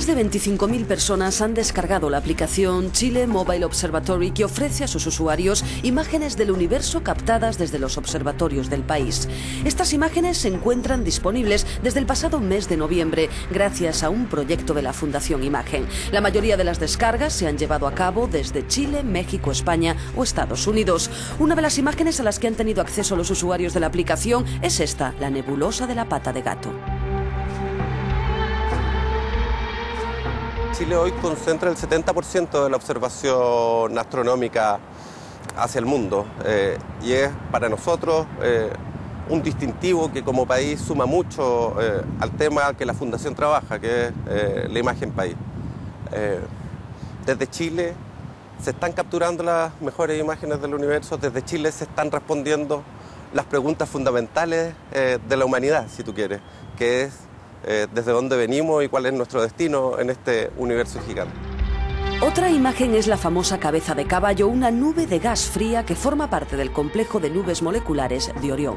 Más de 25.000 personas han descargado la aplicación Chile Mobile Observatory, que ofrece a sus usuarios imágenes del universo captadas desde los observatorios del país. Estas imágenes se encuentran disponibles desde el pasado mes de noviembre gracias a un proyecto de la Fundación Imagen. La mayoría de las descargas se han llevado a cabo desde Chile, México, España o Estados Unidos. Una de las imágenes a las que han tenido acceso los usuarios de la aplicación es esta, la nebulosa de la pata de gato. Chile hoy concentra el 70% de la observación astronómica hacia el mundo y es para nosotros un distintivo que como país suma mucho al tema que la Fundación trabaja, que es la imagen país. Desde Chile se están capturando las mejores imágenes del universo, desde Chile se están respondiendo las preguntas fundamentales de la humanidad, si tú quieres, que es desde dónde venimos y cuál es nuestro destino en este universo gigante. Otra imagen es la famosa cabeza de caballo, una nube de gas fría que forma parte del complejo de nubes moleculares de Orión.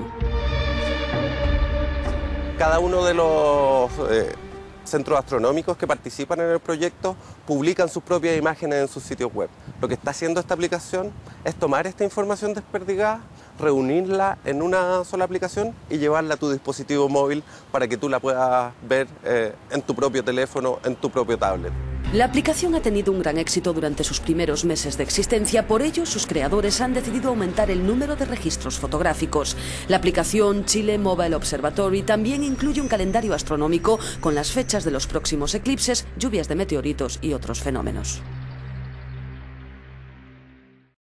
Cada uno de los centros astronómicos que participan en el proyecto publican sus propias imágenes en sus sitios web. Lo que está haciendo esta aplicación es tomar esta información desperdigada, reunirla en una sola aplicación y llevarla a tu dispositivo móvil para que tú la puedas ver en tu propio teléfono, en tu propio tablet. La aplicación ha tenido un gran éxito durante sus primeros meses de existencia, por ello sus creadores han decidido aumentar el número de registros fotográficos. La aplicación Chile Mobile Observatory también incluye un calendario astronómico con las fechas de los próximos eclipses, lluvias de meteoritos y otros fenómenos.